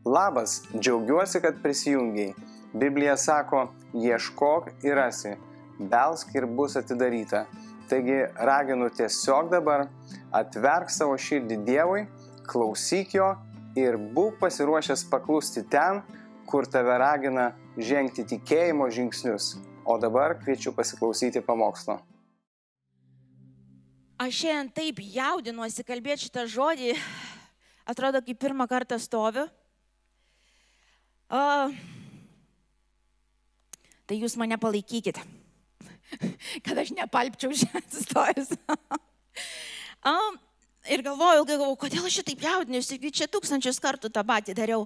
Labas, džiaugiuosi, kad prisijungiai. Biblija sako, ieškok ir rasi, belsk ir bus atidaryta. Taigi raginu tiesiog dabar, atverk savo širdį Dievui, klausyk jo ir būk pasiruošęs paklusti ten, kur tave ragina žengti tikėjimo žingsnius. O dabar kviečiu pasiklausyti pamokslo. Aš šiandien taip jaudinuosi kalbėti šitą žodį, atrodo, kaip pirmą kartą stoviu. Tai jūs mane palaikykite, kad aš nepalpčiau šiandien atsistojus. Ir galvojau, kodėl aš šitaip jaudinuosi, čia 1000 kartų tą patį dariau.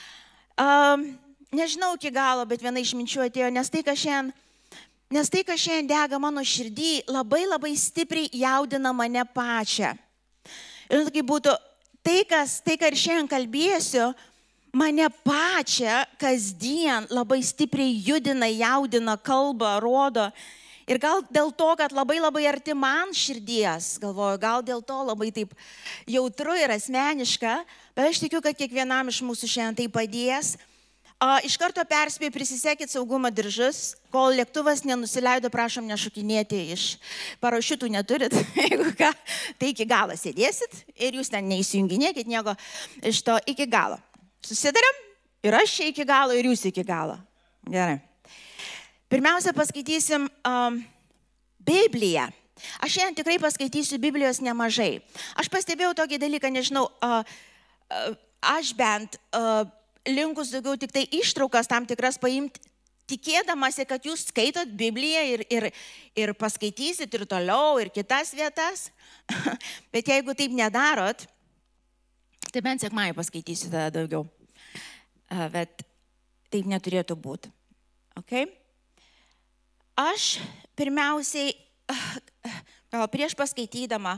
Nežinau iki galo, bet viena iš minčių atėjo, nes tai, kas šiandien dega mano širdį, labai stipriai jaudina mane pačią. Ir tai būtų tai, ką ir šiandien kalbėsiu, mane pačią kasdien labai stipriai judina, jaudina, kalba, rodo. Ir gal dėl to, kad labai arti man širdies, galvoju, gal dėl to labai taip jautru ir asmeniška, bet aš tikiu, kad kiekvienam iš mūsų šiandien tai padės. Iš karto perspėju, prisisekit saugumo diržus, kol lėktuvas nenusileido, prašom nešokinėti iš parašiutų neturit, jeigu ką, tai iki galo sėdėsit ir jūs ten neįsijunginėkit nieko iš to iki galo. Susidarėm ir aš čia iki galo ir jūs iki galo. Gerai. Pirmiausia, paskaitysim Bibliją. Aš šiandien tikrai paskaitysiu Biblijos nemažai. Aš pastebėjau tokį dalyką, nežinau, aš bent linkus daugiau tik tai ištraukas tam tikras paimti, tikėdamasi, kad jūs skaitot Bibliją ir paskaitysit ir toliau, ir kitas vietas. Bet jeigu taip nedarot, tai bent sekmadienį paskaitysiu tada daugiau. Bet taip neturėtų būti. Okay? Aš pirmiausiai, gal prieš paskaitydama,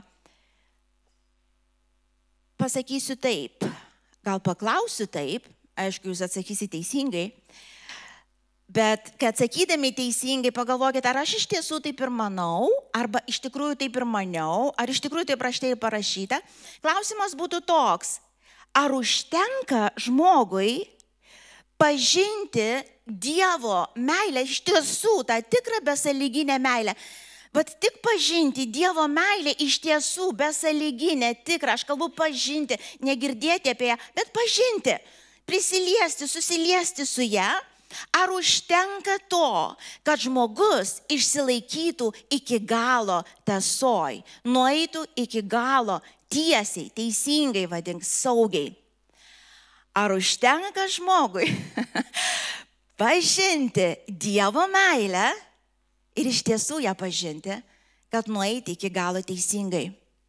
pasakysiu taip, gal paklausiu taip, aišku, jūs atsakysit teisingai, bet kad sakydami teisingai pagalvokit, ar aš iš tiesų taip ir manau, arba iš tikrųjų taip ir maniau, ar iš tikrųjų taip rašte ir parašyta. Klausimas būtų toks, ar užtenka žmogui pažinti Dievo meilę, iš tiesų tą tikrą besąlyginę meilę. Bet tik pažinti Dievo meilę iš tiesų besąlyginę, tikrą, aš kalbu pažinti, negirdėti apie ją, bet pažinti. Prisiliesti, susiliesti su ją, ar užtenka to, kad žmogus išsilaikytų iki galo tiesoj, nueitų iki galo tiesiai, teisingai, vadink, saugiai. Ar užtenka žmogui pažinti Dievo meilę ir iš tiesų ją pažinti, kad nueiti iki galo teisingai?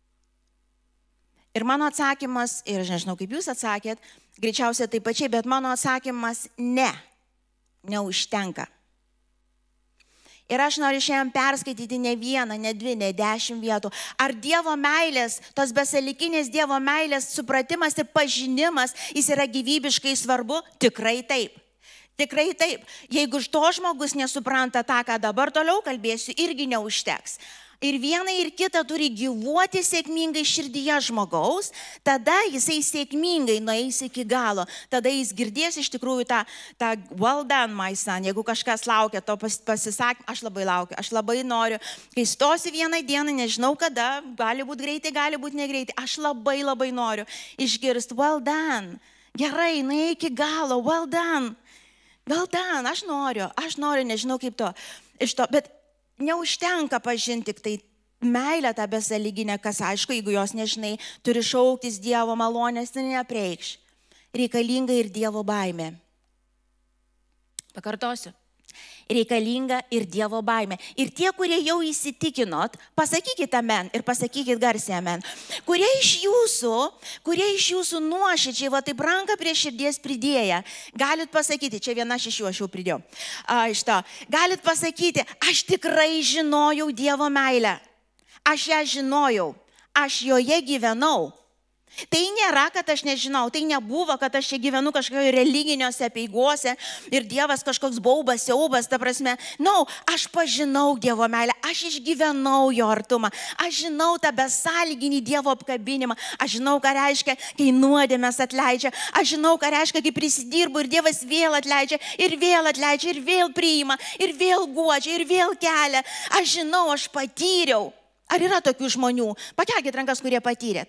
Ir mano atsakymas, ir aš nežinau, kaip jūs atsakėt, greičiausiai taip pačiai, bet mano atsakymas ne, neužtenka. Ir aš noriu šiandien perskaityti ne vieną, ne 2, ne 10 vietų. Ar Dievo meilės, tos besąlyginės Dievo meilės supratimas ir pažinimas, jis yra gyvybiškai svarbu? Tikrai taip. Tikrai taip. Jeigu iš to žmogus nesupranta tą, ką dabar toliau kalbėsiu, irgi neužteks. Ir viena ir kita turi gyvuoti sėkmingai širdyje žmogaus, tada jisai sėkmingai nueis iki galo, tada jis girdės iš tikrųjų tą well done, my son. Jeigu kažkas laukia to pasisakymą, aš labai laukiu, aš labai noriu, kai stosi vieną dieną, nežinau kada, gali būti greitai, gali būti negreitai, aš labai noriu išgirsti well done, gerai, nueik iki galo, well done, aš noriu, nežinau kaip to, iš to, bet neužtenka pažinti tik tai meilę tą besąlyginę, kas aišku, jeigu jos nežinai, turi šauktis Dievo malonės, tai neapreikš. Reikalinga ir Dievo baimė. Pakartosiu. Reikalinga ir Dievo baimė. Ir tie, kurie jau įsitikinot, pasakykit amen ir pasakykit garsiai amen. Kurie iš jūsų nuoširdžiai, va taip ranką prie širdies pridėję, galit pasakyti, čia viena iš jų aš jau pridėjau, galit pasakyti, aš tikrai žinojau Dievo meilę. Aš ją žinojau, aš joje gyvenau. Tai nėra, kad aš nežinau, tai nebuvo, kad aš čia gyvenu kažkokio religiniuose peigose ir Dievas kažkoks baubas, siaubas, ta prasme. Aš pažinau Dievo meilę, aš išgyvenau jo artumą, aš žinau tą besąlyginį Dievo apkabinimą, aš žinau, ką reiškia, kai nuodėmės atleidžia, aš žinau, ką reiškia, kai prisidirbu ir Dievas vėl atleidžia, ir vėl priima, ir vėl guodžia, ir vėl kelia. Aš žinau, aš patyriau. Ar yra tokių žmonių? Pakelkit rankas, kurie patyrėt.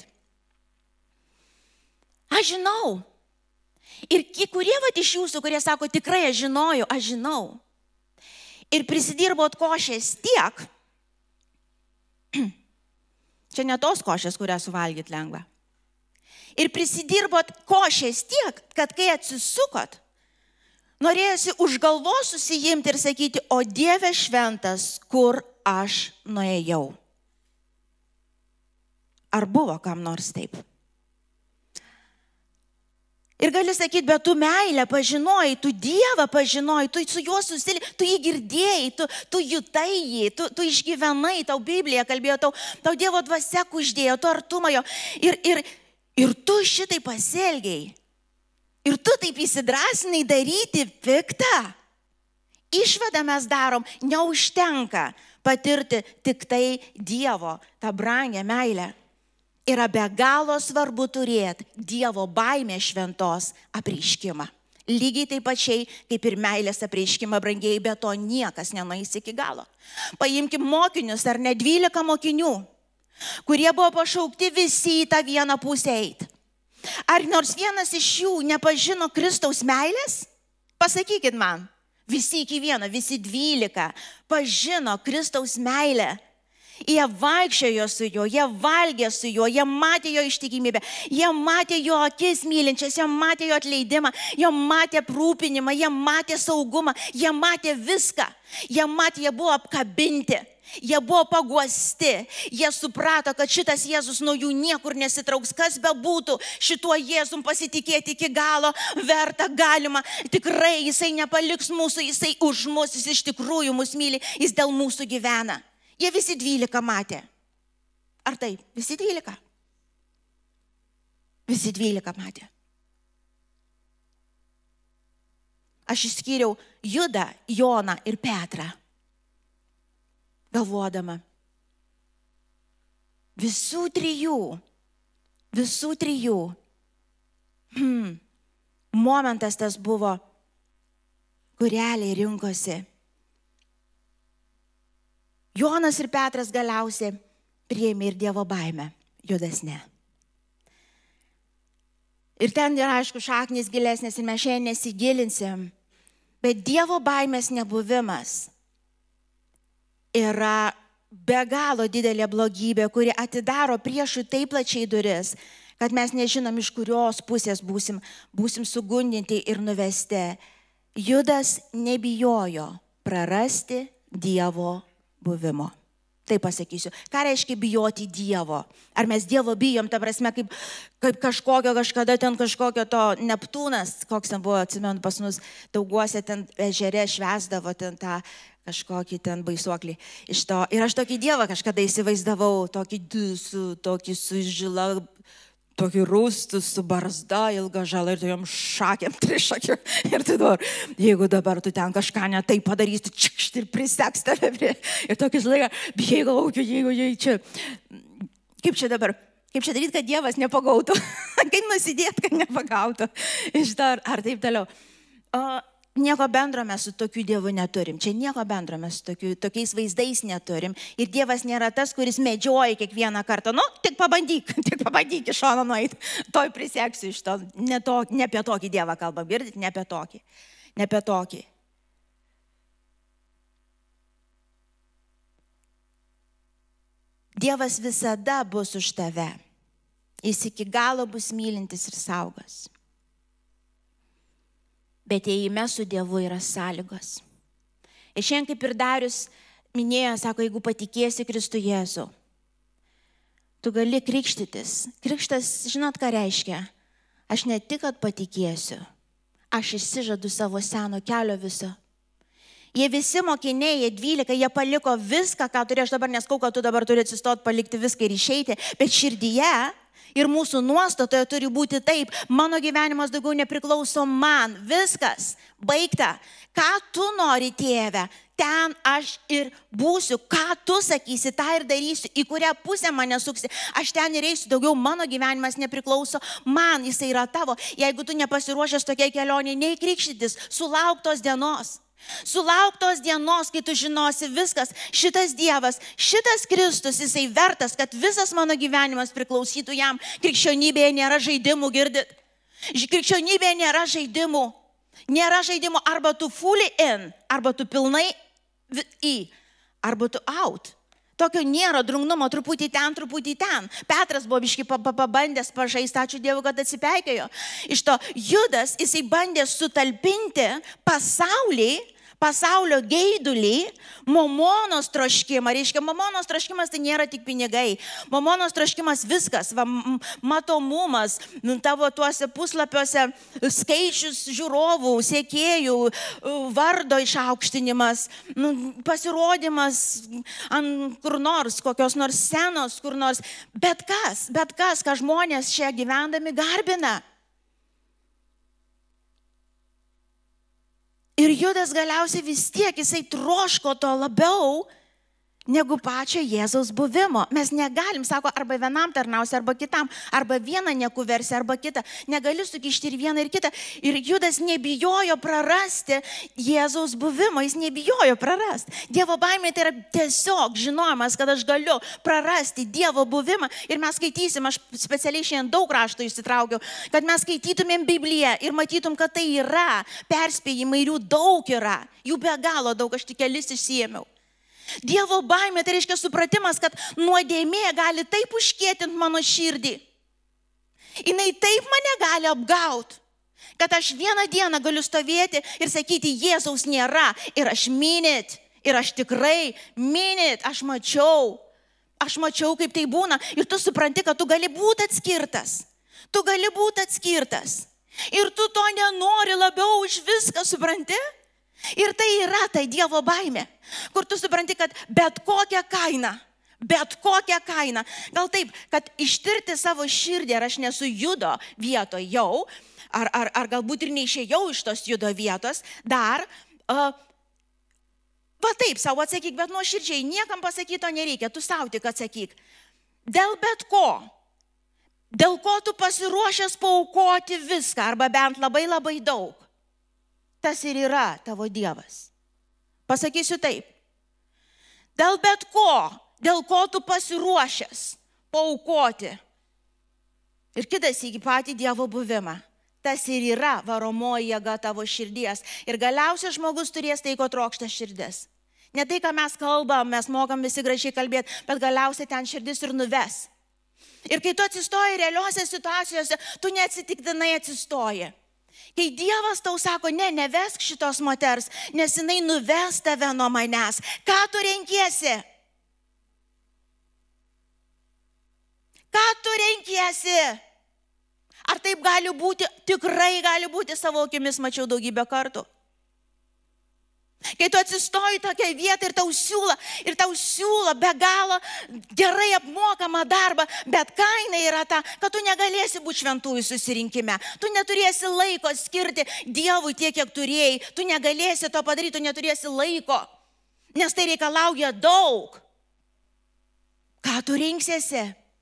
Aš žinau. Ir kurie iš jūsų, kurie sako, tikrai aš žinau. Ir prisidirbot košės tiek. Čia ne tos košės, kurią suvalgyt lengva. Ir prisidirbot košės tiek, kad kai atsisukot, norėjosi už galvos susijimti ir sakyti, o Dieve šventas, kur aš nuėjau. Ar buvo kam nors taip? Ir gali sakyti, bet tu meilę pažinojai, tu Dievą pažinojai, tu su juo susili, tu jį girdėjai, tu jutai jį, tu išgyvenai, tau Biblija kalbėjo, tau Dievo dvasia kuždėjo, tu artumą jo. Ir tu šitai pasielgiai. Ir tu taip įsidrasinai daryti piktą. Išvadą mes darom, neužtenka patirti tik tai Dievo, tą brangę meilę. Yra be galo svarbu turėti Dievo baimę šventos apreiškimą. Lygiai taip pačiai, kaip ir meilės apreiškimą, brangiai, bet to niekas nenueis iki galo. Paimkim mokinius, ar ne 12 mokinių, kurie buvo pašaukti visi į tą vieną pusę eiti. Ar nors vienas iš jų nepažino Kristaus meilės? Pasakykit man, visi iki vieno, visi 12 pažino Kristaus meilę. Jie vaikščiojo su juo, jie valgė su juo, jie matė jo ištikimybę, jie matė jo akis mylinčias, jie matė jo atleidimą, jie matė aprūpinimą, jie matė saugumą, jie matė viską. Jie buvo apkabinti, jie buvo paguosti, jie suprato, kad šitas Jėzus nuo jų niekur nesitrauks, kas bebūtų, šituo Jėzum pasitikėti iki galo, verta, galima, tikrai jisai nepaliks mūsų, jisai už mus, jis iš tikrųjų mus myli, jis dėl mūsų gyvena. Jie visi 12 matė. Ar taip? Visi 12? Visi 12 matė. Aš išskyriau Judą, Joną ir Petrą. Galvodama. Visų trijų. Momentas tas buvo, kur realiai rinkosi. Jonas ir Petras galiausiai priėmė ir Dievo baimę, Judas ne. Ir ten yra, aišku, šaknys gilesnės ir mes šiandien nesigilinsim, bet Dievo baimės nebuvimas yra be galo didelė blogybė, kuri atidaro priešui taip plačiai duris, kad mes nežinom, iš kurios pusės būsim sugundinti ir nuvesti. Judas nebijojo prarasti Dievo buvimo. Taip pasakysiu. Ką reiškia bijoti Dievo? Ar mes Dievo bijom, ta prasme, kaip kažkada ten kažkokio to Neptūnas, koks ten buvo, atsimenu, pas mus Dauguose ten ežere švęsdavo ten tą kažkokį ten baisuoklį iš to. Ir aš tokį Dievą kažkada įsivaizdavau, tokį su žila, tokį rūstų, su barzda, ilga žala ir tokiom šakėm, trišakiu. Ir tu dabar, jeigu dabar tu ten kažką ne taip padarysi, čikšt ir priseks tave prie. Ir tokį laiką, bijai galvoju, jeigu čia, kaip čia daryti, kad Dievas nepagautų, kaip nusidėti, kad nepagautų. Iš to, ar taip toliau. Nieko bendro mes su tokiu Dievu neturim. Čia nieko bendro mes su tokiais vaizdais neturim. Ir Dievas nėra tas, kuris medžioja kiekvieną kartą. Tik pabandyk iš šono nueiti. Toj prisieksiu iš to. Ne apie tokį Dievą kalbam, girdit? Ne apie tokį. Dievas visada bus už tave. Jis iki galo bus mylintis ir saugos. Bet ėjime su Dievu yra sąlygos. Ir šiandien kaip ir Darius minėjo, sako, jeigu patikėsi Kristų Jėzų, tu gali krikštytis. Krikštas, žinot, ką reiškia? Aš ne tik, kad patikėsiu, aš išsižadu savo seno kelio viso. Jie visi mokiniai, jie 12, jie paliko viską, ką turėjo, aš dabar neskau, kad tu dabar turi atsistoti, palikti viską ir išeiti, bet širdyje Ir mūsų nuostatoje turi būti taip, mano gyvenimas daugiau nepriklauso man, viskas, baigta. Ką tu nori, tėve, ten aš ir būsiu, ką tu sakysi, tą ir darysiu, į kurią pusę mane suksi, aš ten ir eisiu, daugiau mano gyvenimas nepriklauso man, jisai yra tavo. Jeigu tu nepasiruošęs tokiai kelionė, neįkrikštytis, sulauk tos dienos. Sulauk tos dienos, kai tu žinosi viskas, šitas Dievas, šitas Kristus, jisai vertas, kad visas mano gyvenimas priklausytų jam. Krikščionybėje nėra žaidimų, girdit? Krikščionybėje nėra žaidimų. Nėra žaidimų, arba tu fully in, arba tu pilnai į, arba tu out. Tokio nėra drungnumo, truputį ten. Petras buvo biškai pabandęs pažaisti, ačiū Dievui, kad atsipeikėjo. Iš to Judas, jisai bandė sutalpinti pasaulio geidulį, mamonos troškimą. Reiškia, mamonos troškimas tai nėra tik pinigai. Mamonos troškimas viskas, matomumas, tavo tuose puslapiuose skaičius žiūrovų, sekėjų, vardo išaukštinimas, pasirodymas ant kur nors, kokios nors scenos, kur nors. Bet kas, ką žmonės čia gyvendami garbina. Ir Judas galiausiai vis tiek, jisai troško to labiau negu pačio Jėzaus buvimo. Mes negalim, sako, arba vienam tarnausi, arba kitam, arba vieną nekuversi, arba kitą. Negali sukišti ir vieną, ir kitą. Ir Judas nebijojo prarasti Jėzaus buvimo, jis nebijojo prarasti. Dievo baimė tai yra tiesiog žinojimas, kad aš galiu prarasti Dievo buvimą. Ir mes skaitysim, aš specialiai šiandien daug raštų įsitraukiau, kad mes skaitytumėm Bibliją ir matytum, kad tai yra perspėjimai, ir jų daug yra. Jų be galo daug, aš tik kelis išsiėmiau. Dievo baimė tai reiškia supratimas, kad nuodėmė gali taip užkietinti mano širdį. Jinai taip mane gali apgauti, kad aš vieną dieną galiu stovėti ir sakyti, Jėzaus nėra. Ir aš minit, ir aš tikrai minit, aš mačiau, kaip tai būna. Ir tu supranti, kad tu gali būti atskirtas. Ir tu to nenori labiau už viską, supranti? Ir tai yra ta Dievo baimė, kur tu supranti, kad bet kokią kainą, gal taip, kad ištirti savo širdį, ar aš nesu Judo vietoje jau, ar galbūt ir neišėjau iš tos Judo vietos, dar, va taip, savo atsakyk, bet nuoširdžiai, niekam pasakyto nereikia, tu savo tik atsakyk. Dėl bet ko, dėl ko tu pasiruošęs paaukoti viską, arba bent labai labai daug. Tas ir yra tavo Dievas. Pasakysiu taip. Dėl bet ko, dėl ko tu pasiruošęs paaukoti. Ir kitas iki patį Dievo buvimą. Tas ir yra varomoji jėga tavo širdies. Ir galiausiai žmogus turės tai, ko trokšta širdis. Ne tai, ką mes kalbam, mes mokam visi gražiai kalbėti, bet galiausiai ten širdis ir nuves. Ir kai tu atsistoji realiuose situacijose, tu neatsitiktinai atsistoji. Kai Dievas tau sako, nevesk šitos moters, nes jinai nuves tave nuo manęs. Ką tu renkiesi? Ar taip gali būti? Tikrai gali būti, savo akimis mačiau daugybę kartų. Kai tu atsistoji tokią vietą ir tau siūlo be galo gerai apmokamą darbą, bet kaina yra ta, kad tu negalėsi būti šventųjų susirinkime. Tu neturėsi laiko skirti Dievui tiek, kiek turėjai. Tu negalėsi to padaryti, tu neturėsi laiko, nes tai reikalauja daug. Ką tu rinksiesi?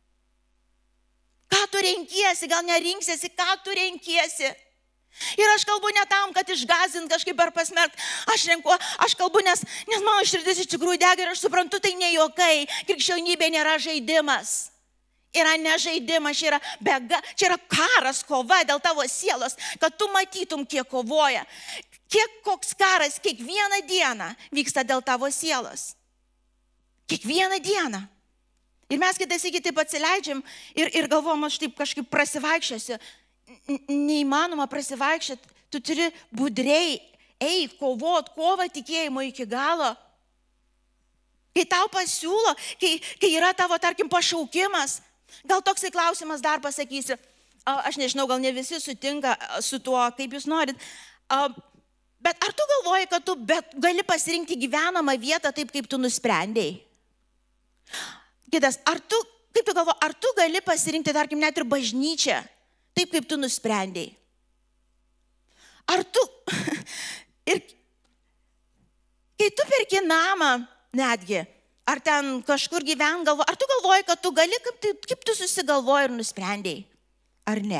Gal nerinksiesi, ką tu renkiesi? Ir aš kalbu ne tam, kad išgąsdint kažkaip ar pasmerkt. Aš kalbu, nes mano širdis iš tikrųjų dega ir aš suprantu, tai ne juokai. Krikščionybė nėra žaidimas. Yra ne žaidimas, čia yra karas, kova dėl tavo sielos, kad tu matytum, kiek kovoja. Koks karas kiekvieną dieną vyksta dėl tavo sielos. Kiekvieną dieną. Ir mes kitais iki taip atsileidžiam ir galvom, aš taip kažkaip prasivaikščiosiu. Neįmanoma prasivaikščioti, tu turi budriai eiti, kovą tikėjimo iki galo. Kai tau pasiūlo, kai yra tavo, tarkim, pašaukimas, gal toksai klausimas dar pasakysiu, aš nežinau, gal ne visi sutinka su tuo, kaip jūs norit, bet ar tu galvoji, kad tu gali pasirinkti gyvenamą vietą taip, kaip tu nusprendėjai? Kitas, ar tu Kaip tu galvo, ar tu gali pasirinkti, tarkim, net ir bažnyčią, taip kaip tu nusprendėjai? Ar tu, ir kai tu perki namą netgi, ar ten kažkur gyven galvo, ar tu galvoji, kad tu gali, kaip tu susigalvoji ir nusprendėjai, ar ne?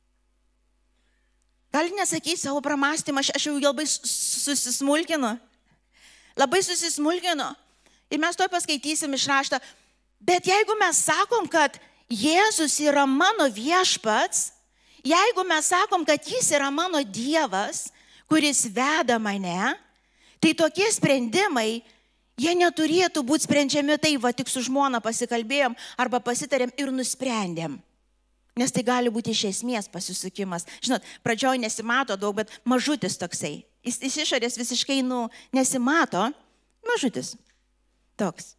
Gali nesakyti savo pramastymą, aš jau labai susismulkinu. Labai susismulkinu. Ir mes toj paskaitysim iš raštą. Bet jeigu mes sakom, kad Jėzus yra mano viešpats, jeigu mes sakom, kad jis yra mano Dievas, kuris veda mane, tai tokie sprendimai, jie neturėtų būti sprendžiami taip, va tik su žmona pasikalbėjom arba pasitarėm ir nusprendėm. Nes tai gali būti iš esmės pasisukimas. Žinot, pradžioj nesimato daug, bet mažutis toksai. Jis iš išorės visiškai, nesimato, mažutis toks.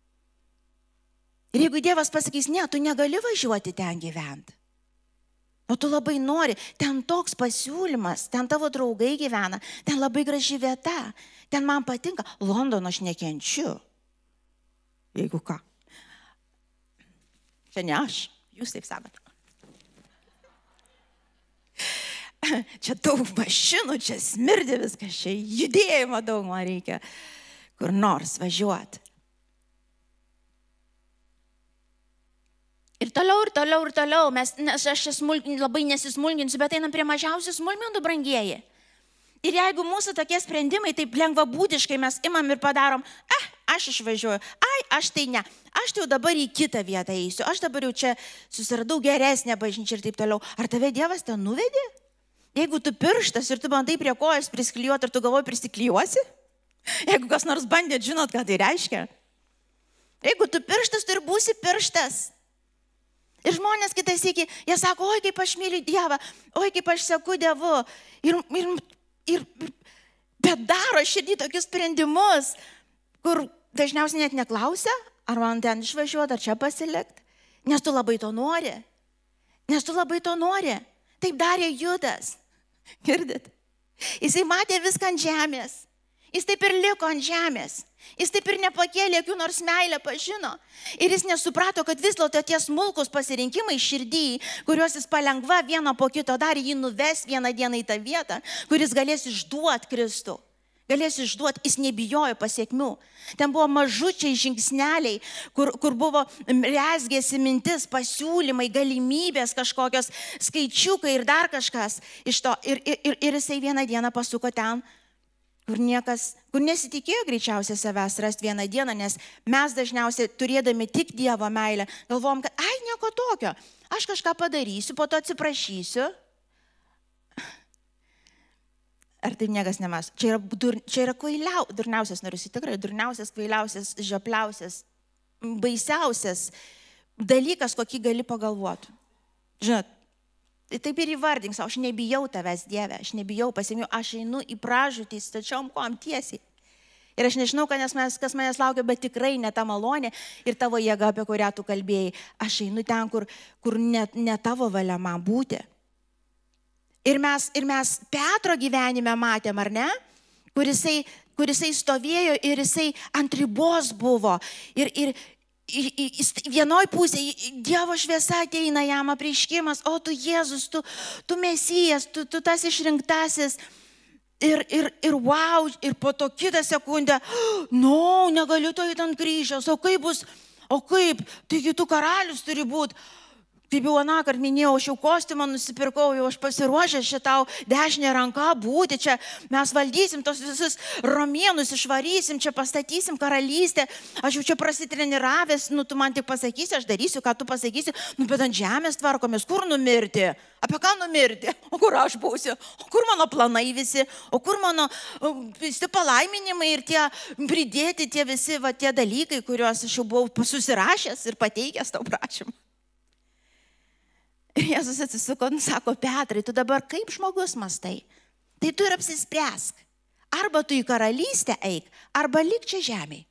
Ir jeigu Dievas pasakys, ne, tu negali važiuoti ten gyventi. O tu labai nori, ten toks pasiūlymas, ten tavo draugai gyvena, ten labai graži vieta, ten man patinka, Londono aš nekenčiu. Jeigu ką. Čia ne aš, jūs taip sakote. Čia daug mašinų, čia smirdi viskas, čia judėjimo daug man reikia kur nors važiuoti. Ir toliau, nes aš labai nesismulkinsiu, bet einam prie mažiausių smulkmenų, brangieji. Ir jeigu mūsų tokie sprendimai taip lengvabūdiškai mes imam ir padarom, aš išvažiuoju, aš tai ne, aš tai jau dabar į kitą vietą eisiu, aš dabar jau čia susiradau geresnę bažnyčią ir taip toliau. Ar tave Dievas ten nuvedė? Jeigu tu pirštas ir tu bandai prie kojas prisklijuoti, ar tu galvoji prisiklijuosi? Jeigu kas nors bandėt, žinot, ką tai reiškia? Jeigu tu pirštas, tu ir būsi pirštas. Ir žmonės kitais iki, jie sako, oi kaip aš myliu Dievą, oi kaip aš seku Dievu. Bet daro širdį tokius sprendimus, kur dažniausiai net neklausia, ar man ten išvažiuoti, ar čia pasilikti. Nes tu labai to nori. Taip darė Judas. Girdit? Jisai matė viską ant žemės. Jis taip ir liko ant žemės. Jis taip ir nepakėlė, jokių nors meilę pažino. Ir jis nesuprato, kad vis dėlto tie smulkus pasirinkimai širdį, kuriuos jis palengva vieną po kito darė, jį nuves vieną dieną į tą vietą, kuris galės išduoti Kristų. Jis nebijojo pasiekmių. Ten buvo mažučiai žingsneliai, kur buvo rezgėsi mintis, pasiūlymai, galimybės kažkokios, skaičiukai ir dar kažkas iš to. Ir jisai vieną dieną pasuko ten, kur nesitikėjo greičiausiai savęs rasti vieną dieną, nes mes dažniausiai turėdami tik Dievo meilę, galvom, kad nieko tokio, aš kažką padarysiu, po to atsiprašysiu. Ar taip niekas nemas? Čia yra durniausias, noriu tikrai, durniausias, kvailiausias, žiopliausias, baisiausias dalykas, kokį gali pagalvoti. Žinot, taip ir įvardink savo, aš nebijau tavęs, Dieve, aš nebijau pasiėmiau, aš einu į pražūtį, stačiom kuom tiesiai. Ir aš nežinau, kas manęs laukia, bet tikrai ne ta malonė ir tavo jėga, apie kurią tu kalbėjai. Aš einu ten, kur ne tavo valia man būti. Ir mes Petro gyvenime matėm, ar ne? Kur jisai stovėjo ir jisai ant ribos buvo. Ir vienoj pusėje Dievo šviesa ateina jam apreiškimas, o tu Jėzus, tu Mesijas, tu tas išrinktasis. Ir wow, ir po to kitą sekundę, negaliu to į ant kryžiaus, o kaip, taigi tu karalius turi būti. Kaip jau anakart minėjau, aš jau kostiumą nusipirkau, jau aš pasiruošęs šitau dešinę ranką būti, čia mes valdysim tos visus romėnus, išvarysim, čia pastatysim karalystę, aš jau čia prasitreniravęs, tu man tik pasakysi, aš darysiu, ką tu pasakysi, bet ant žemės tvarkomės, kur numirti, apie ką numirti, o kur aš būsiu, o kur mano planai visi, o kur mano visi palaiminimai ir tie pridėti tie visi tie dalykai, kuriuos aš jau buvau susirašęs ir pateikęs tau prašymą. Ir Jėzus atsisuko ir sako, Petrai, tu dabar kaip žmogus mastai? Tai tu ir apsispręsk. Arba tu į karalystę eik, arba lik čia žemėj.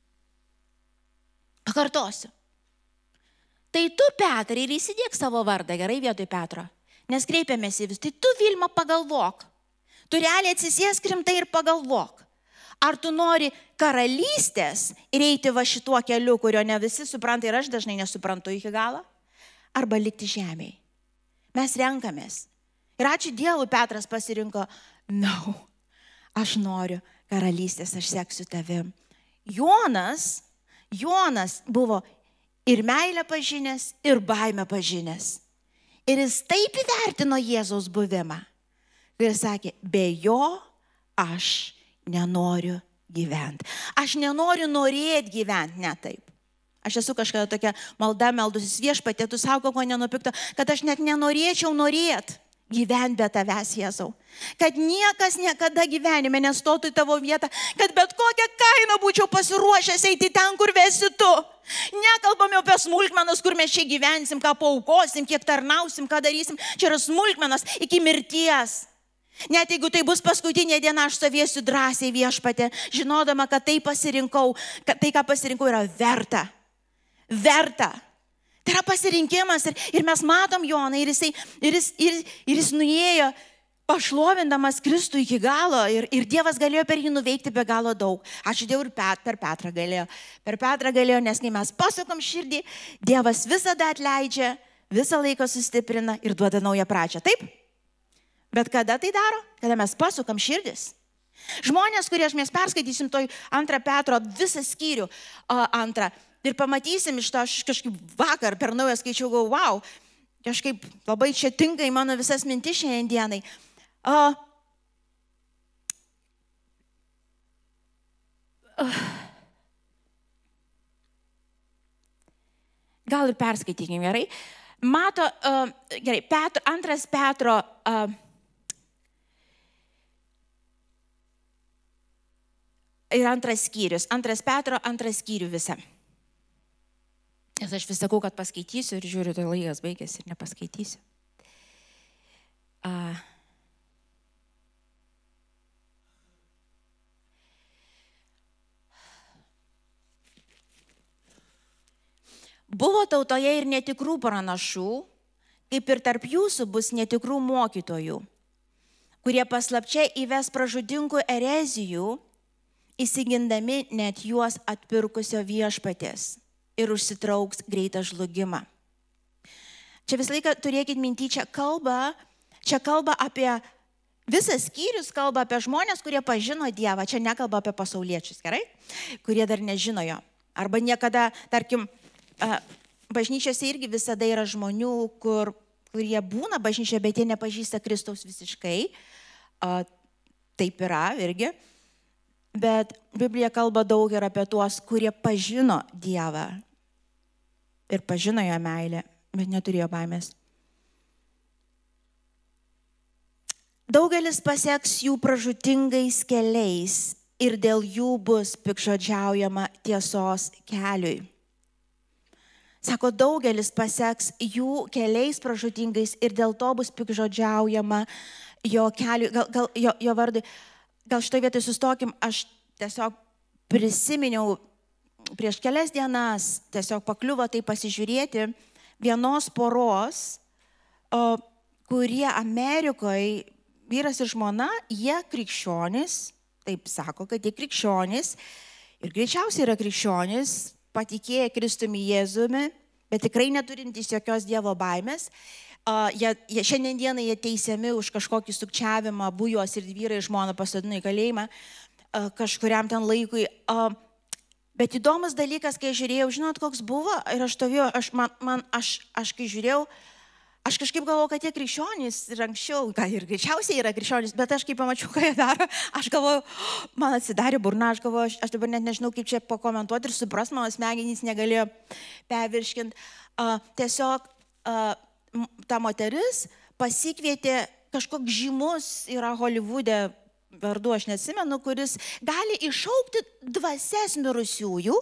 Pakartosiu. Tai tu, Petrai, ir įsidėk savo vardą, gerai vietoj Petro. Nes kreipiamės į vis. Tai tu, Vilma, pagalvok. Tu realiai atsisėsk rimtai ir pagalvok. Ar tu nori karalystės ir eiti va šituo keliu, kurio ne visi supranta ir aš dažnai nesuprantu iki galo, arba likti žemėje. Mes renkamės. Ir ačiū Dievui, Petras pasirinko, aš noriu karalystės, aš seksiu tavim. Jonas buvo ir meilę pažinęs, ir baimę pažinęs. Ir jis taip įvertino Jėzaus buvimą. Ir jis sakė, be jo aš nenoriu gyventi. Aš nenoriu norėti gyventi, ne taip. Aš esu kažkada tokia malda meldusis Viešpatie, tu saugo, ko nenupikto, kad aš net nenorėčiau norėti gyventi be tavęs, Jėzau. Kad niekas niekada gyvenime nestotų į tavo vietą, kad bet kokią kainą būčiau pasiruošęs eiti ten, kur vesi tu. Nekalbame apie smulkmenas, kur mes čia gyvensim, ką paaukosim, kiek tarnausim, ką darysim. Čia yra smulkmenas iki mirties. Net jeigu tai bus paskutinė diena, aš stovėsiu drąsiai Viešpatie, žinodama, kad tai pasirinkau, kad tai, ką pasirinkau, yra verta. Verta. Tai yra pasirinkimas ir mes matom Joną ir jis nuėjo pašlovindamas Kristų iki galo ir Dievas galėjo per jį nuveikti be galo daug. Ačiū Dievui, ir per Petrą galėjo. Per Petrą galėjo, nes kai mes pasukam širdį, Dievas visada atleidžia, visą laiką sustiprina ir duoda naują pradžią. Taip? Bet kada tai daro? Kada mes pasukam širdis. Žmonės, kurie mes perskaitysim toj 2 Petro visą skyrių antrą ir pamatysim iš to, aš kažkaip vakar per naują skaičiau, wow, kažkaip labai čia tinka į mano visas mintis šiandien dienai. Gal ir perskaitykim, gerai? Mato, gerai, 2 Petro ir 2 skyrius. 2 Petro 2 skyrių visą. Nes aš vis sakau, kad paskaitysiu ir žiūriu, tai laikas baigėsi ir nepaskaitysiu. Buvo tautoje ir netikrų pranašų, kaip ir tarp jūsų bus netikrų mokytojų, kurie paslapčia įves pražudingų erezijų, įsigindami net juos atpirkusio Viešpaties ir užsitrauks greitą žlugimą. Čia visą laiką turėkit minty, čia kalba apie, visas skyrius kalba apie žmonės, kurie pažino Dievą, čia nekalba apie pasauliečius, gerai? Kurie dar nežino jo. Arba niekada, tarkim, bažnyčiose irgi visada yra žmonių, kurie būna bažnyčioje, bet jie nepažįsta Kristaus visiškai. Taip yra irgi. Bet Biblija kalba daug ir apie tuos, kurie pažino Dievą ir pažino jo meilę, bet neturėjo baimės. Daugelis paseks jų pražūtingais keliais ir dėl jų bus piktžodžiaujama tiesos keliui. Sako, daugelis paseks jų keliais pražūtingais ir dėl to bus piktžodžiaujama jo keliui, gal jo vardui. Gal šitoje vietoje sustokim, aš tiesiog prisiminiau prieš kelias dienas, tiesiog pakliuvo tai pasižiūrėti vienos poros, kurie Amerikoje, vyras ir žmona, jie krikščionys, taip sako, kad jie krikščionys ir greičiausiai yra krikščionys, patikėję Kristumi Jėzumi, bet tikrai neturintys jokios Dievo baimės. Šiandien dieną jie teisiami už kažkokį sukčiavimą, abu juos ir vyrai ir žmona pasodino į kalėjimą kažkuriam ten laikui. Bet įdomus dalykas, kai žiūrėjau, žinot, koks buvo, ir aš stovėjau, aš kai žiūrėjau, aš kažkaip galvojau, kad jie krikščionys ir anksčiau, ir greičiausiai yra krikščionys, bet aš kai pamačiau, ką jie daro, aš galvojau, man atsidarė burna, aš galvojau, aš dabar net nežinau, kaip čia pakomentuoti ir supras, mano smegenys negalėjo pervirškinti. Tiesiog ta moteris pasikvietė kažkoks žymus yra Holivude, vardu aš nesimenu, kuris gali iššaukti dvasias mirusiųjų.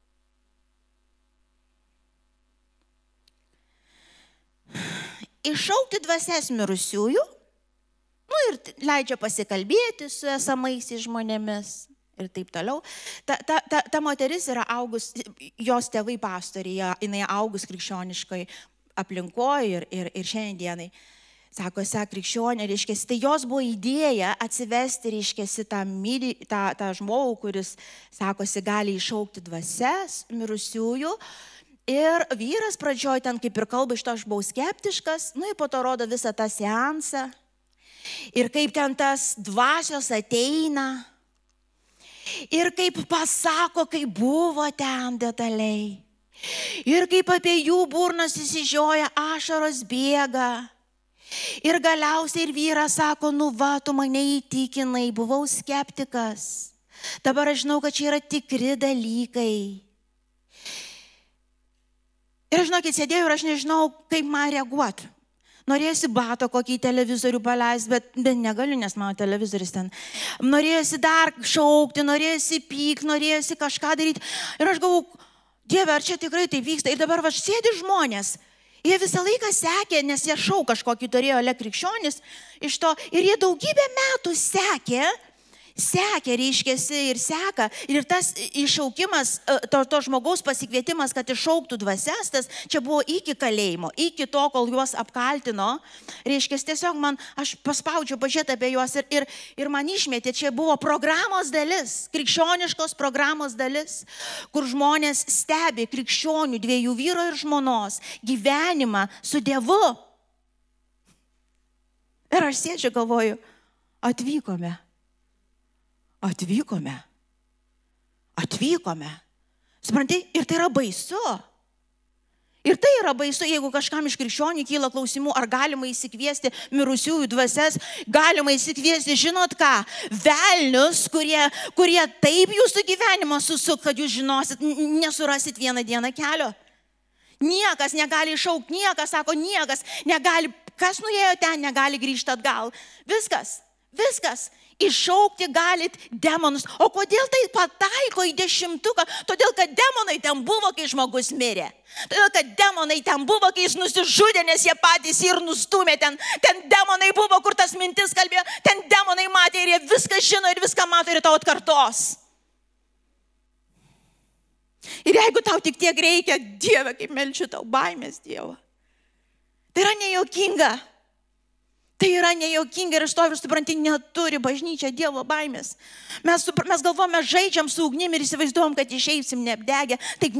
Iššaukti dvasias mirusiųjų, ir leidžia pasikalbėti su esamaisiais žmonėmis ir taip toliau. Ta moteris yra augus, jos tėvai pastoriai, jinai augus krikščioniškai aplinkoje ir šiandien dienai. sako, krikščionė, reiškia, tai jos buvo idėja atsivesti, reiškia, tą žmogų, kuris, sakosi, gali iššaukti dvasias mirusiųjų. Ir vyras pradžioj ten kaip ir kalba, iš to aš buvau skeptiškas, ir po to rodo visą tą seansą. Ir kaip ten tas dvasios ateina. Ir kaip pasako, kaip buvo ten detaliai. Ir kaip apie jų burnas įsižioja, ašaros bėga. Ir galiausiai ir vyras sako, tu mane įtikinai, buvau skeptikas. Dabar aš žinau, kad čia yra tikri dalykai. Ir aš, žinokit, sėdėjau ir aš nežinau, kaip man reaguoti. Norėjusi bato kokį televizorių paleis, bet negaliu, nes mano televizorius ten. Norėjusi dar šaukti, norėjusi pyk, norėjusi kažką daryti. Ir aš galvoju, Dieve, ar čia tikrai tai vyksta? Ir dabar aš sėdi žmonės. Jie visą laiką sekė, nes jie šau kažkokį turėjo krikščionis iš to. Ir jie daugybę metų sekė, reiškiasi, ir seka. Ir tas iššaukimas, to žmogaus pasikvietimas, kad iššauktų dvasias, tas čia buvo iki kalėjimo, iki to, kol juos apkaltino. Reiškiasi, tiesiog aš paspaudžiu pažiūrėti apie juos ir man išmetė, čia buvo programos dalis, krikščioniškos programos dalis, kur žmonės stebi krikščionių, dviejų vyro ir žmonos gyvenimą su Dievu. Ir aš sėdžiu, galvoju, atvykome. Supranti, ir tai yra baisu. Jeigu kažkam iš krikščionių kyla klausimų, ar galima įsikviesti mirusiųjų dvasias, galima įsikviesti, žinot ką, velnius, kurie taip jūsų gyvenimą susuk, kad jūs žinosit, nesurasit vieną dieną kelio. Niekas negali iššaukti, niekas negali, kas nuėjo ten, negali grįžti atgal. Viskas. Iššaukti galit demonus. O kodėl tai pataiko į 10? Todėl, kad demonai ten buvo, kai žmogus mirė. Todėl, kad demonai ten buvo, kai jis nusižudė, nes jie patys ir nustumė ten. Ten demonai buvo, kur tas mintis kalbėjo. Ten demonai matė ir jie viską žino ir viską mato ir tau atkartos. Ir jeigu tau tik tiek reikia, Dieve, kaip melčiu tau, baimės Dievo. Tai yra nejuokinga. Ir aš to ir supranti, neturi bažnyčia Dievo baimės. Mes galvojame, žaidžiam su ugnim ir įsivaizduojam, kad išeisim neapdegę. Taip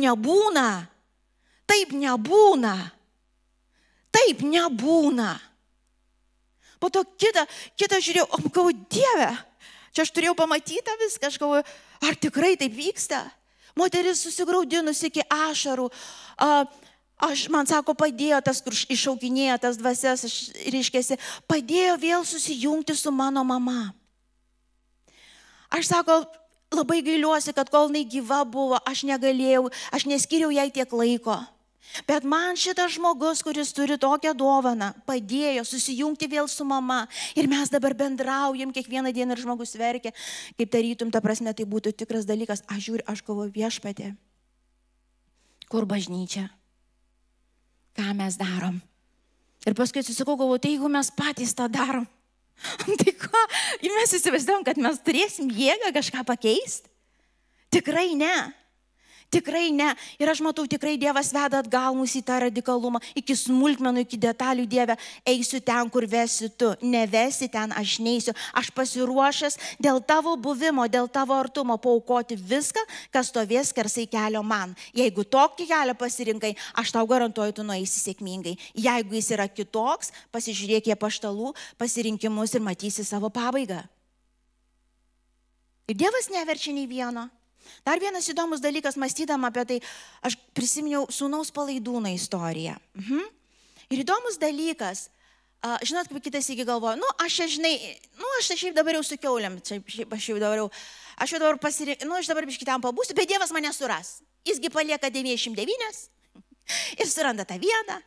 nebūna. Po to kitą žiūrėjau, galvoju, Dieve, čia aš turėjau pamatyti viską, aš galvoju, ar tikrai taip vyksta? Moteris susigraudinusi iki ašarų. Man sako, padėjo tas, kur iššaukinėjo tas dvasias, reiškiasi, padėjo vėl susijungti su mano mama. Aš sako, labai gailiuosi, kad kol jinai gyva buvo, aš negalėjau, aš neskiriau jai tiek laiko. Bet man šitas žmogus, kuris turi tokią dovaną, padėjo susijungti vėl su mama. Ir mes dabar bendraujam kiekvieną dieną ir žmogus verkia. Kaip tarytum, ta prasme, tai būtų tikras dalykas. Aš žiūriu, aš galvoju, Viešpatie, kur bažnyčia? Ką mes darom? Ir paskui susikau, galvoju, tai jeigu mes patys tą darom, tai ko? Ir mes įsivaizduojam, kad mes turėsim jėgą kažką pakeisti? Tikrai ne. Ir aš matau, tikrai Dievas veda atgal mus į tą radikalumą, iki smulkmenų, iki detalių. Dieve, eisiu ten, kur vesi tu, nevesi ten, aš neisiu. Aš pasiruošęs dėl tavo buvimo, dėl tavo artumo paaukoti viską, kas stovės skersai kelio man. Jeigu tokį kelią pasirinkai, aš tau garantuoju, tu nueisi sėkmingai. Jeigu jis yra kitoks, pasižiūrėk į apaštalų pasirinkimus ir matysi savo pabaigą. Ir Dievas neverčia nei vieno. Dar vienas įdomus dalykas, mąstydama apie tai, aš prisiminiau sūnaus Palaidūno istoriją. Ir įdomus dalykas, žinot, kaip kitas iki galvoju, aš šiaip dabar jau su kiaulėm, aš jau dabar pasirinkau, aš dabar biškį ten pabūsiu, bet Dievas mane suras. Jisgi palieka 99 ir suranda tą vieną.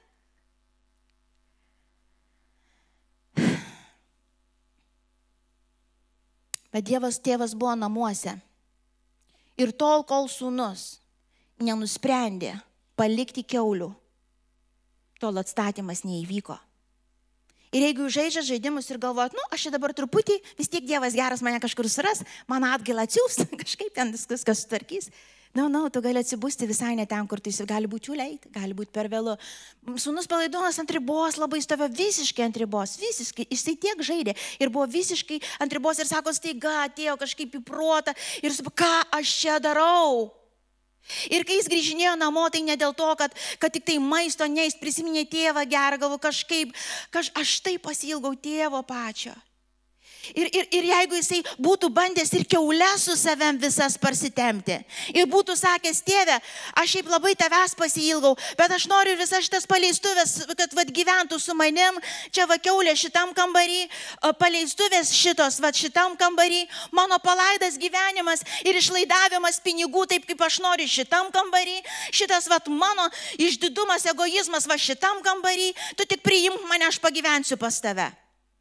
Bet Dievas tėvas buvo namuose. Ir tol, kol sūnus nenusprendė palikti kiaulių, tol atstatymas neįvyko. Ir jeigu žaidžia žaidimus ir galvojat, aš čia dabar truputį, vis tiek Dievas geras mane kažkur suras, man atgailą atsiūs, kažkaip ten viskas sutvarkys, Tu gali atsibusti visai ne ten, kur tu esi. Gali būti čiuleit, gali būti per vėlu. Sūnus Palaidonas ant ribos labai stovėjo, visiškai ant ribos, visiškai. Jisai tiek žaidė ir buvo visiškai ant ribos ir sako, staiga atėjo kažkaip į protą ir sako, ką aš čia darau? Ir kai jis grįžinėjo namo, tai ne dėl to, kad tik tai maisto, ne, jis prisiminė tėvą gerą, galvo kažkaip, aš taip pasiilgau tėvo pačio. Ir jeigu jisai būtų bandęs ir kiaulę su savim visas parsitemti ir būtų sakęs, tėve, aš šiaip labai tavęs pasiilgau, bet aš noriu visas šitas paleistuvės, kad gyventų su manim, čia kiaulė šitam kambarį, paleistuvės šitos šitam kambarį, mano palaidas gyvenimas ir išlaidavimas pinigų taip, kaip aš noriu šitam kambarį, šitas mano išdidumas, egoizmas šitam kambarį, tu tik priimk mane, aš pagyvensiu pas tave.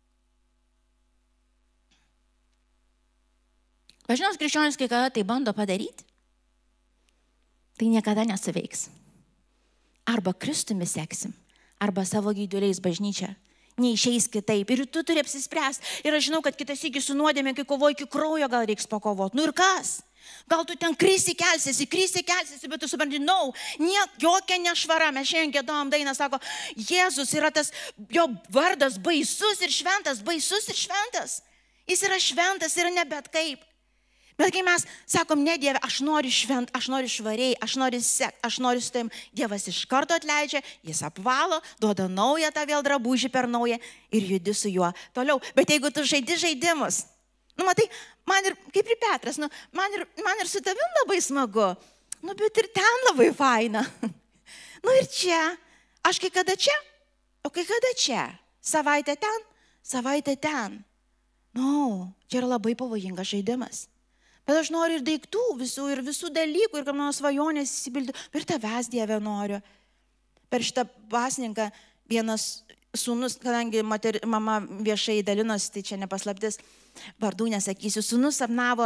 Žinot, krikščionis, kai kada tai bando padaryti, tai niekada nesuveiks. Arba Kristumi seksim, arba savo gyduliais bažnyčia. Neišeis kitaip. Ir tu turi apsispręsti. Ir aš žinau, kad kitas iki su nuodėmė, kai kovoji iki kraujo, gal reiks pakovoti. Ir kas? Gal tu ten krisi kelsiesi, bet tu supranti, jokia nešvara. Mes šiandien giedojom dainą, sako, Jėzus yra tas, jo vardas baisus ir šventas. Jis yra šventas, yra ne bet kaip. Bet kai mes sakom, ne Dieve, aš noriu švent, aš noriu švariai, aš noriu sekt, aš noriu su tavim, Dievas iš karto atleidžia, jis apvalo, duoda naują tą vėl drabužį per naują ir judi su juo toliau. Bet jeigu tu žaidi žaidimus, matai, man ir, kaip ir Petras, man ir su tavim labai smagu, bet ir ten labai faina. Ir čia, aš kai kada čia, o kai kada čia, savaitę ten. Čia yra labai pavojingas žaidimas. Bet aš noriu ir daiktų visų dalykų, ir kad mano svajonės įsipildytų. Ir tavęs, Dieve, noriu. Per šitą pasninką vienas sūnus, kadangi mama viešai dalinosi, tai čia nepaslaptis, vardų nesakysiu, sūnus sapnavo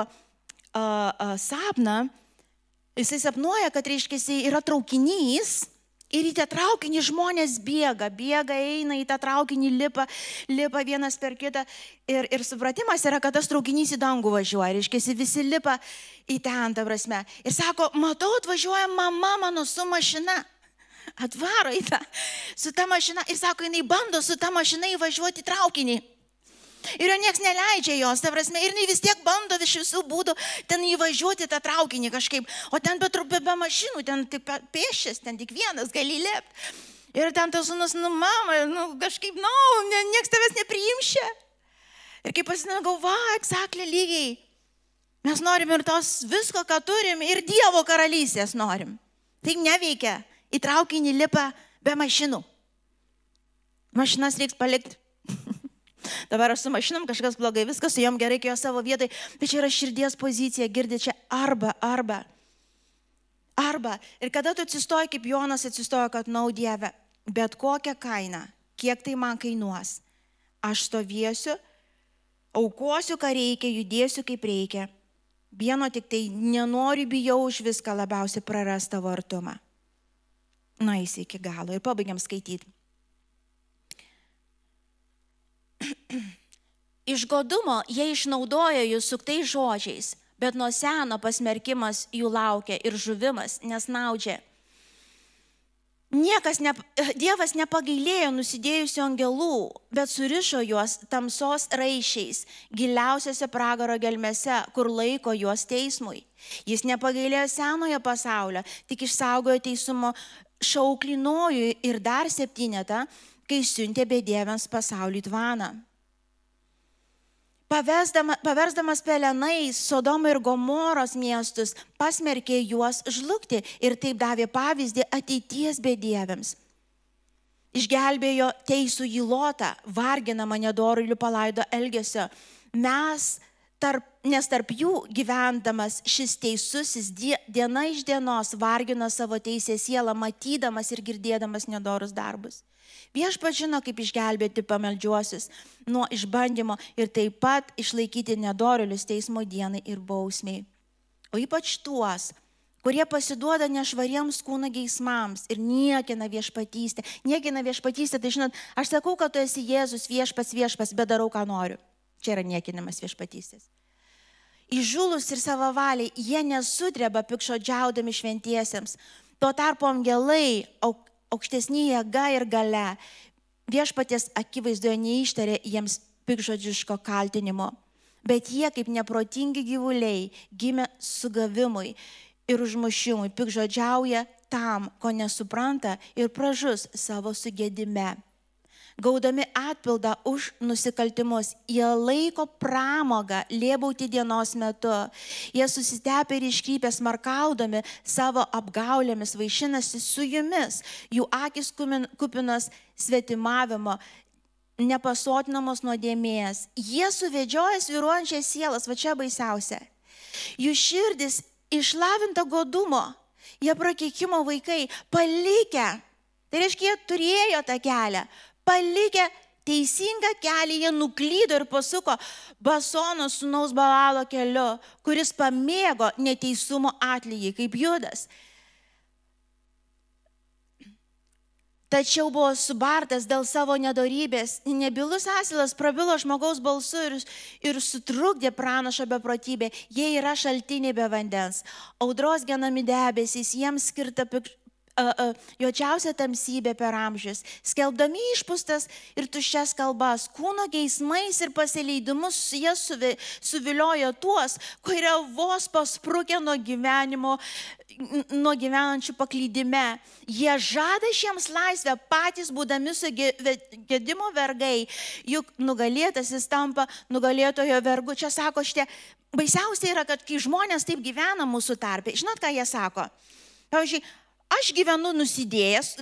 sapną, jisai sapnuoja, kad reiškia, yra traukinys. Ir į tą traukinį žmonės bėga, eina į tą traukinį, lipa vienas per kitą. Ir supratimas yra, kad tas traukinys į dangų važiuoja. Reiškia, visi lipa į ten, ta prasme. Ir sako, matau, atvažiuoja mama mano su mašina. Atvaro į tą, su ta mašina. Ir sako, jinai bando su ta mašina įvažiuoti į traukinį. Ir jo nieks neleidžia jos, ta prasme, ir jinai vis tiek bando iš visų būdų ten įvažiuoti tą traukinį kažkaip, o ten be mašinų, ten tik pėsčias, ten tik vienas gali lėpti. Ir ten tas sūnus, mama, kažkaip, nieks tavęs nepriimšia. Ir kaip pasinagau, eksakliai lygiai. Mes norim ir tos visko, ką turim, ir Dievo karalystės norim. Tai neveikia, į traukinį lipa be mašinų. Mašinas reiks palikti. Dabar aš su mašinom kažkas blogai, viskas su jom gerai, kai jo savo vietai, bet čia yra širdies pozicija, girdi čia arba. Ir kada tu atsistoji, kaip Jonas atsistojo, kad Dieve, bet kokią kainą, kiek tai man kainuos, aš stovėsiu, aukosiu, ką reikia, judėsiu, kaip reikia. Vieno tik tai nenoriu, bijau už viską labiausiai prarast tavo artumą. Eisi iki galo ir pabaigiam skaityti. Iš godumo jie išnaudoja jūs suktais žodžiais, bet nuo seno pasmerkimas jų laukia ir žuvimas, nes naudžia. Dievas nepagailėjo nusidėjusių angelų, bet surišo juos tamsos raiščiais, giliausiose pragaro gelmėse, kur laiko juos teismui. Jis nepagailėjo senojo pasaulio, tik išsaugojo teisumo šauklį Nojui ir dar 7, kai siuntė bedieviams pasaulį tvaną. Paversdamas pelenais Sodomą ir Gomoros miestus, pasmerkė juos žlugti ir taip davė pavyzdį ateities bedieviams. Išgelbėjo teisų jį Lotą, varginamą nedorėlių palaido elgesio. Nes tarp jų gyvendamas šis teisusis diena iš dienos vargino savo teisę sielą, matydamas ir girdėdamas nedorus darbus. Viešpats žino, kaip išgelbėti pameldžiuosius nuo išbandymo ir taip pat išlaikyti nedorėlius teismo dienai ir bausmiai. O ypač tuos, kurie pasiduoda nešvariems kūno geismams ir niekina viešpatystę. Niekina viešpatystę, tai žinot, aš sakau, kad tu esi Jėzus, viešpats, bet darau, ką noriu. Čia yra niekinimas viešpatystės. įžūlus ir savavaliai, jie nesudreba pikšodžiaudami šventiesiems. Tuo tarpu angelai, aukštesnį jėga ir gale, viešpaties akivaizdoje neištarė jiems pikžodžiško kaltinimo. Bet jie kaip neprotingi gyvuliai gimė sugavimui ir užmušimui, pikžodžiauja tam, ko nesupranta ir pražus savo sugėdime. Gaudami atpildą už nusikaltimus, jie laiko pramogą lėbauti dienos metu. Jie susitepę ir iškrypę smarkaudami savo apgaulėmis vaišinasi su jumis. Jų akis kupinos svetimavimo, nepasotinamos nuodėmės. Jie suvedžioja svyruojančias sielas, va čia baisiausia. Jų širdis išlavinta godumo, jie prakeikimo vaikai, palikę, tai reiškia, jie turėjo tą kelią, palikę teisingą kelią, jie nuklydo ir pasuko Basono sūnaus Balalo keliu, kuris pamėgo neteisumo atlygį, kaip Judas. Tačiau buvo subartas dėl savo nedorybės. Nebylus asilas prabilo žmogaus balsu ir sutrukdė pranašo beprotybė. Jie yra šaltiniai be vandens. Audros genami debesys, jiems skirta juodžiausia tamsybė per amžius, skelbdami išpūstas ir tuščias kalbas, kūno geismais ir pasileidimus jie suviliojo tuos, kurie vos pasprukę nuo gyvenančių paklydime. Jie žada šiems laisvę, patys būdami su gedimo vergai, juk nugalėtasis tampa nugalėtojo vergu. Čia sako, šitie baisiausia yra, kad kai žmonės taip gyvena mūsų tarpe, žinot, ką jie sako? Pavyzdžiui, aš gyvenu nusidėjęs,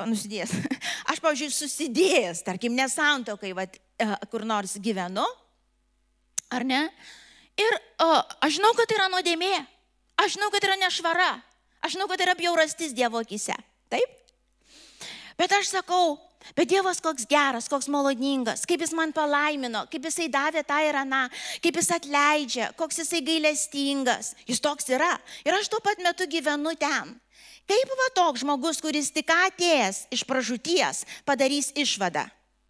aš, pavyzdžiui, susidėjęs, tarkim, nesantuokai, kur nors gyvenu, ar ne? Ir aš žinau, kad tai yra nuodėmė, aš žinau, kad tai yra nešvara, aš žinau, kad tai yra bjaurastis Dievo akyse, taip? Bet aš sakau, bet Dievas koks geras, koks maloningas, kaip jis man palaimino, kaip jisai davė tą ir aną, kaip jis atleidžia, koks jisai gailestingas, jis toks yra. Ir aš tuo pat metu gyvenu ten. Kaip va toks žmogus, kuris tik atėjęs iš pražūties, padarys išvadą?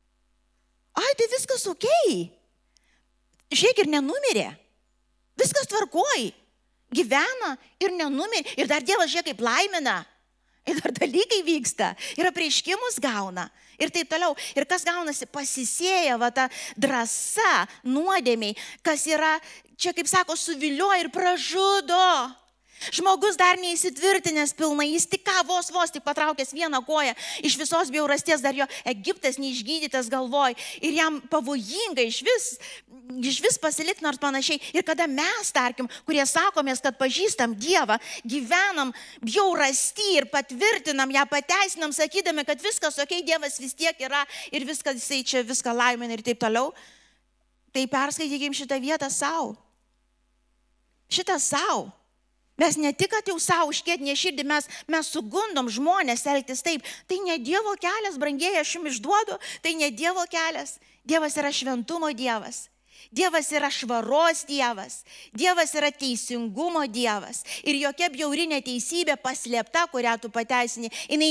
Ai, tai viskas okei. Žiūrėk, ir nenumirė. Viskas tvarkoj. Gyvena ir nenumirė. Ir dar Dievas žiūrėk kaip laimina. Ir dar dalykai vyksta. Ir apreiškimus gauna. Ir taip toliau. Ir kas gaunasi? Pasisėja va ta drąsa nuodėmiai, kas yra, čia kaip sako, suvilioja ir pražudo. Žmogus dar neįsitvirtinęs pilnai, jis tik ką vos tik patraukęs vieną koją, iš visos bjaurasties dar jo Egiptas neišgydytas galvoj ir jam pavojinga iš vis pasilikti nors panašiai. Ir kada mes, tarkim, kurie sakomės, kad pažįstam Dievą, gyvenam bjaurasty ir patvirtinam ją, pateisinam, sakydami, kad viskas okei, Dievas vis tiek yra ir viskas, jisai čia viską laimina ir taip toliau, tai perskaitykim šitą vietą savo. Šitą savo. Mes ne tik, kad jau savo užkėtinė širdį, mes sugundom žmonės elgtis taip. Tai ne Dievo kelias, brangieji, aš jums išduodu, tai ne Dievo kelias. Dievas yra šventumo Dievas. Dievas yra švaros Dievas. Dievas yra teisingumo Dievas. Ir jokia bjauri neteisybė paslėpta, kurią tu pateisini, jinai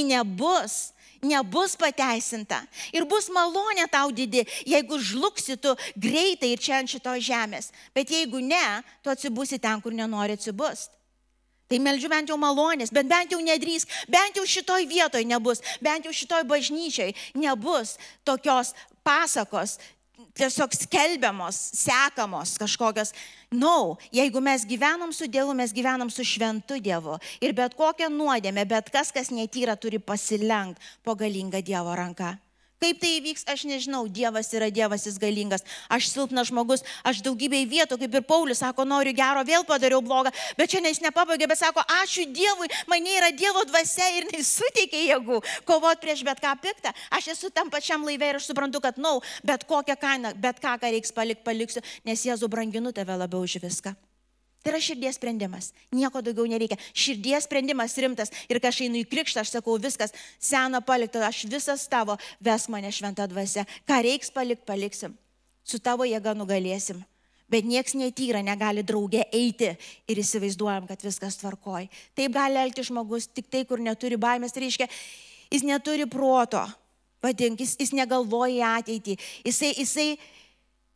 nebus pateisinta. Ir bus malonė tau didi, jeigu žlugsi tu greitai ir čia ant šitos žemės. Bet jeigu ne, tu atsibusi ten, kur nenori atsibust. Tai meldžiu bent jau malonės, bet bent jau nedrįsk, bent jau šitoj vietoj nebus, bent jau šitoj bažnyčioj nebus tokios pasakos, tiesiog skelbiamos, sekamos kažkokios. Jeigu mes gyvenam su Dievu, mes gyvenam su šventu Dievu. Ir bet kokią nuodėmę, bet kas netyra, turi pasilenkti po galingą Dievo ranką. Kaip tai įvyks, aš nežinau, Dievas yra Dievas, jis galingas, aš silpnas žmogus, aš daugybėj vietų, kaip ir Paulius sako, noriu gero, vėl padariau blogą, bet čia jis nepabaigė, bet sako, ačiū Dievui, mane yra Dievo dvasia ir jis suteikė jėgų kovoti prieš bet ką piktą. Aš esu tam pačiam laive ir aš suprantu, kad bet kokią kainą, bet ką reiks paliksiu, nes Jėzų branginu tave labiau už viską. Tai yra širdies sprendimas, nieko daugiau nereikia. Širdies sprendimas rimtas ir kai aš einu į krikštą, aš sakau, viskas, sena palikta, aš visas tavo, vesk mane šventa dvasia. Ką reiks paliksim, su tavo jėga nugalėsim. Bet nieks netyra negali draugė eiti ir įsivaizduojam, kad viskas tvarkoj. Taip gali elgti žmogus tik tai, kur neturi baimės, tai reiškia, jis neturi proto, vadink, jis negalvoja į ateitį, jisai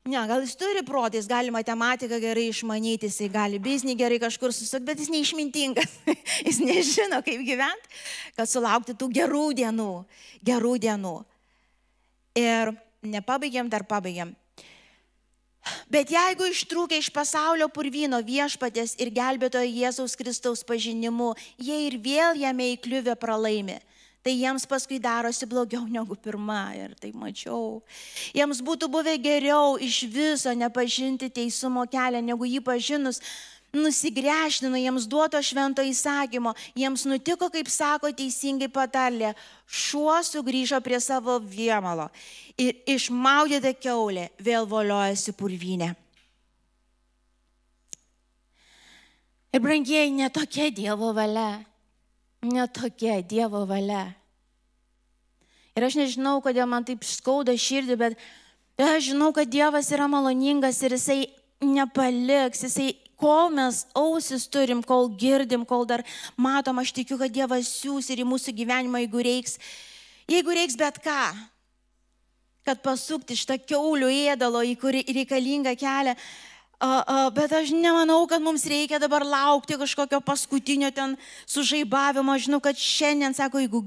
Ne, gal jis turi protą, jis gali matematiką gerai išmanyti, jis gali biznį gerai kažkur susukti, bet jis neišmintingas. Jis nežino, kaip gyventi, kad sulaukti tų gerų dienų. Ir nepabaigiam, dar pabaigiam. Bet jeigu ištrūkę iš pasaulio purvyno Viešpaties ir gelbėtojo Jėzaus Kristaus pažinimu, jie ir vėl jame įkliuvę pralaimi, tai jiems paskui darosi blogiau negu pirma. Ir tai mačiau. Jiems būtų buvę geriau iš viso nepažinti teisumo kelią, negu jį pažinus, nusigręžtino jiems duoto švento įsakymo. Jiems nutiko, kaip sako teisingai patarlė, šuo sugrįžo prie savo viemalo ir išmaudyta kiaulė vėl voliojasi purvyne. Ir brangieji, netokia Dievo valia. Netokia Dievo valia. Ir aš nežinau, kodėl man taip skauda širdį, bet aš žinau, kad Dievas yra maloningas ir jisai nepaliks, jisai, kol mes ausis turim, kol girdim, kol dar matom, aš tikiu, kad Dievas siūs ir į mūsų gyvenimą, jeigu reiks bet ką, kad pasukti šitą kiaulių ėdalo, į kurį reikalinga kelią. Bet aš nemanau, kad mums reikia dabar laukti kažkokio paskutinio ten sužaibavimo. Aš žinau, kad šiandien, sako, jeigu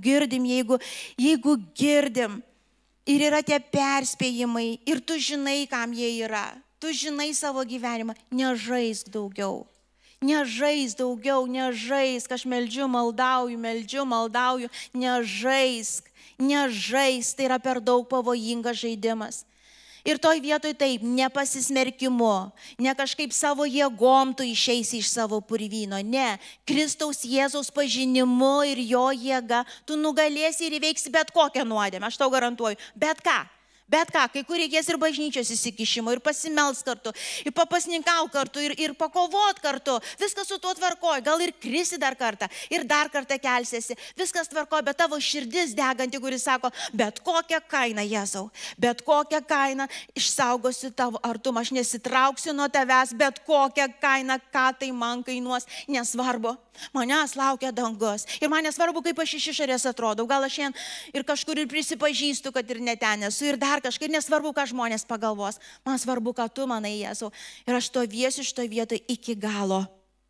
girdim ir yra tie perspėjimai ir tu žinai, kam jie yra, tu žinai savo gyvenimą, nežaisk daugiau. Nežaisk daugiau, nežaisk, aš meldžiu, maldauju, nežaisk, tai yra per daug pavojingas žaidimas. Ir toj vietoj taip, nepasismerkimu, ne kažkaip savo jėgom tu išeisi iš savo purvyno, ne, Kristaus Jėzaus pažinimu ir jo jėga, tu nugalėsi ir įveiksi bet kokią nuodėmę, aš tau garantuoju, bet ką, kai kur reikės ir bažnyčios įsikišimo, ir pasimels kartu, ir papasninkau kartu, ir pakovot kartu, viskas su tuo tvarkoja, gal ir krisi dar kartą, ir dar kartą kelsiesi, viskas tvarkoja, bet tavo širdis deganti, kuris sako, bet kokią kainą, Jėzau, bet kokią kainą išsaugosiu tavo artumą, aš nesitrauksiu nuo tavęs, bet kokią kainą, ką tai man kainuos, nesvarbu. Manęs laukia dangus. Ir man nesvarbu, kaip aš iš išorės atrodau. Gal aš šiandien ir kažkur ir prisipažįstu, kad ir ne ten esu. Ir dar kažkaip nesvarbu, ką žmonės pagalvos. Man svarbu, ką tu manai, Jėzau. Ir aš stovėsiu šitoje vietoje iki galo.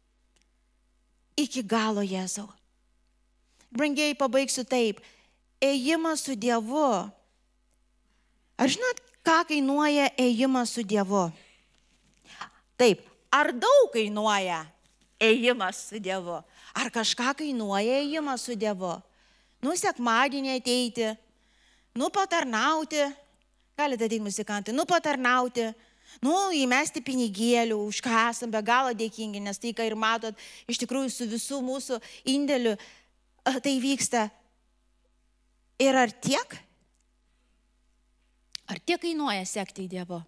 Iki galo, Jėzau. Brangiai, pabaigsiu taip. Ėjimas su Dievu. Ar žinot, ką kainuoja ėjimas su Dievu? Taip. Ar daug kainuoja ėjimas su Dievu? Ar kažką kainuoja ėjimas su Dievu? Sekmadienį ateiti, patarnauti, galite ateiti muzikantai, patarnauti, įmesti pinigėlių, už ką esam be galo dėkingi, nes tai, ką ir matot, iš tikrųjų su visų mūsų indėliu tai vyksta. Ir ar tiek? Ar tiek kainuoja sekti į Dievu?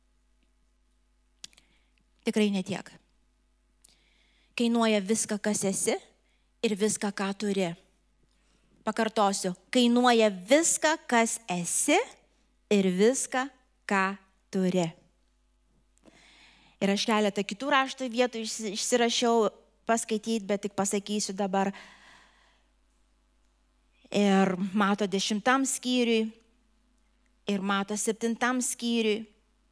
Tikrai netiek. Kainuoja viską, kas esi ir viską, ką turi. Pakartosiu, kainuoja viską, kas esi ir viską, ką turi. Ir aš keletą kitų rašto vietų išsirašiau paskaityti, bet tik pasakysiu dabar. Ir Mato 10 skyriui, ir Mato 7 skyriui.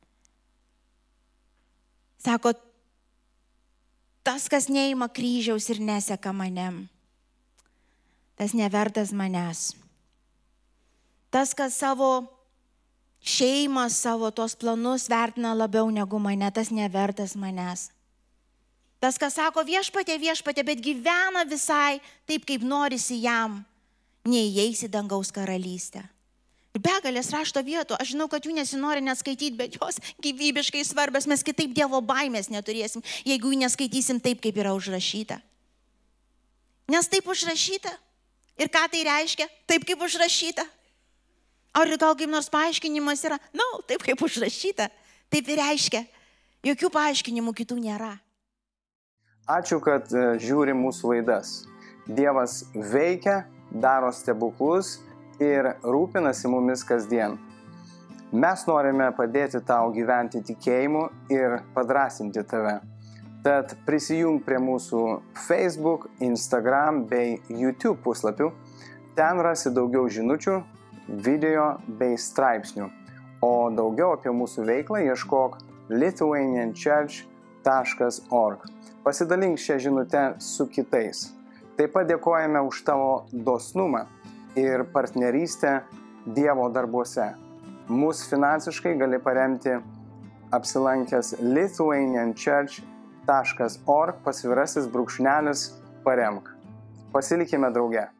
Sako, tas, kas neima kryžiaus ir neseka manim, tas nevertas manęs. Tas, kas savo šeimą, savo tos planus vertina labiau negu mane, tas nevertas manęs. Tas, kas sako viešpatie, bet gyvena visai taip, kaip norisi jam, neįeis į dangaus karalystę. Ir begalės rašto vietų, aš žinau, kad jų nesinori net skaityti, bet jos gyvybiškai svarbios, mes kitaip Dievo baimės neturėsim, jeigu jų neskaitysim taip, kaip yra užrašyta. Nes taip užrašyta. Ir ką tai reiškia? Taip, kaip užrašyta. Ar gal kaip nors paaiškinimas yra? Taip, kaip užrašyta. Taip ir reiškia. Jokių paaiškinimų kitų nėra. Ačiū, kad žiūri mūsų laidas. Dievas veikia, daro stebuklus ir rūpinasi mumis kasdien. Mes norime padėti tau gyventi tikėjimu ir padrasinti tave. Tad prisijung prie mūsų Facebook, Instagram bei YouTube puslapių. Ten rasi daugiau žinučių, video bei straipsnių. O daugiau apie mūsų veiklą ieškok lithuanianchurch.org. Pasidalink šią žinutę su kitais. Taip pat dėkojame už tavo dosnumą ir partnerystę Dievo darbuose. Mūsų finansiškai gali paremti apsilankęs lithuanianchurch.org /paremk. Pasilikime drauge.